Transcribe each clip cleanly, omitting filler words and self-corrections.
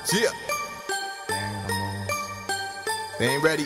Yeah. They ain't ready.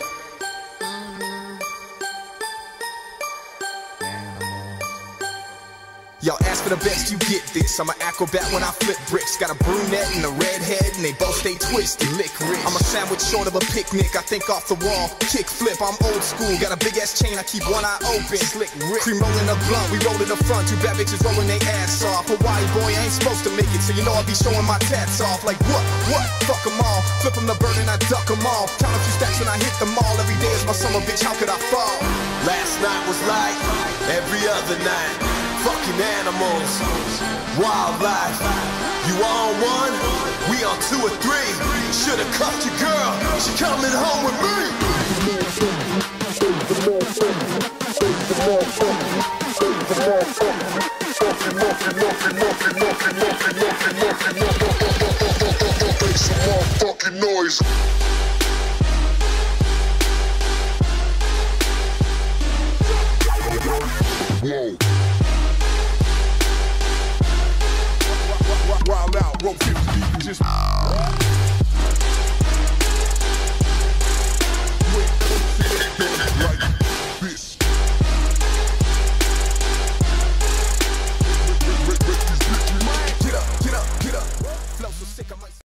Y'all ask for the best, you get this. I'm an acrobat when I flip bricks. Got a brunette and a redhead, and they both stay twisted. Licorice. I'm a sandwich short of a picnic. I think off the wall, kick flip. I'm old school. Got a big ass chain. I keep one eye open. Slick Rick. Cream rolling a blunt. We roll in the front. Two bad bitches rolling they ass off. Hawaii boy, I ain't supposed to make it, so you know I'll be showing my tats off. Like what? What? Fuck them all. Flip them the bird and I duck them all. Count a few stacks and I hit them all. Every day is my summer, bitch. How could I fall? Last night was like every other night. Fucking animals, wildlife. You on one, we on two or three. Should've cuffed your girl, she coming home with me. Make some motherfucking noise. Whoa. Wild out, rope 50 deep and just